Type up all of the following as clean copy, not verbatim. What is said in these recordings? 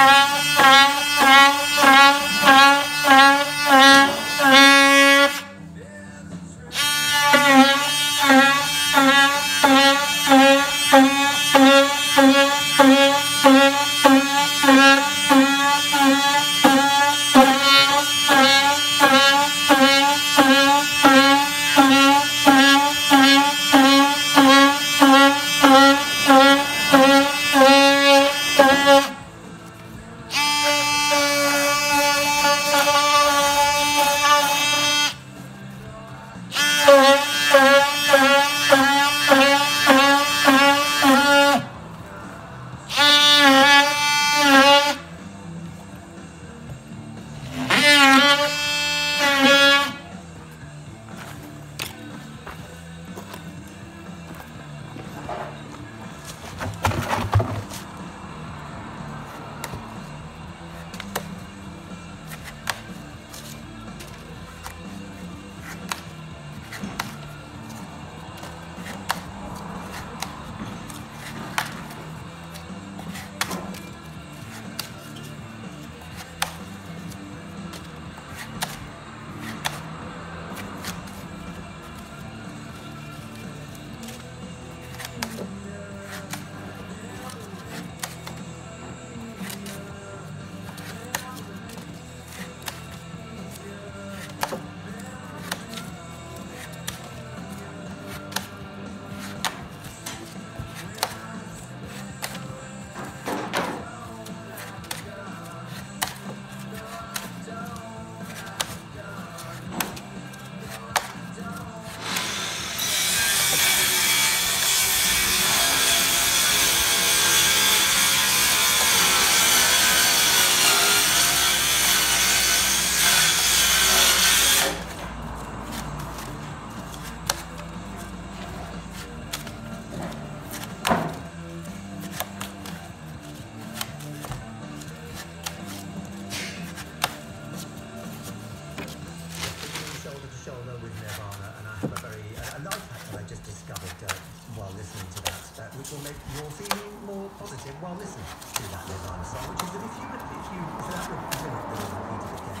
which will make your feeling more positive while listening to that Nirvana song, which is that if you so that repeated again,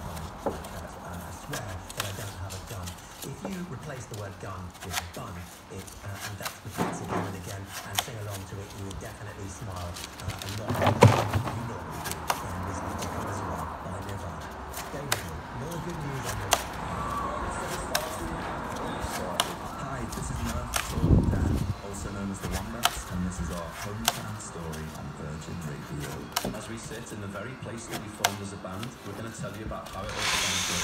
I swear that I don't have a gun. If you replace the word gun with bun, and that's repeats again and again, and sing along to it, you will definitely smile a lot more than you normally do when listening to Come As You Are by Nirvana. Stay with me. More good news on this. Hi, this is Nerf Dan, also known as the Wombats, and this is our hometown story on Virgin Radio. As we sit in the very place that we formed as a band, we're going to tell you about how it all began.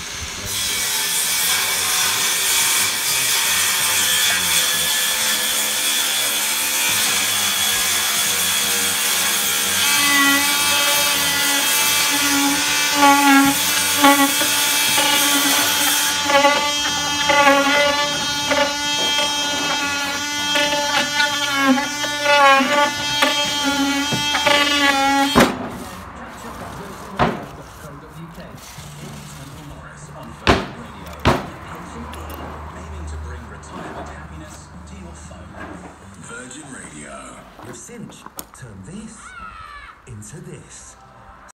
With Cinch, turn this into this.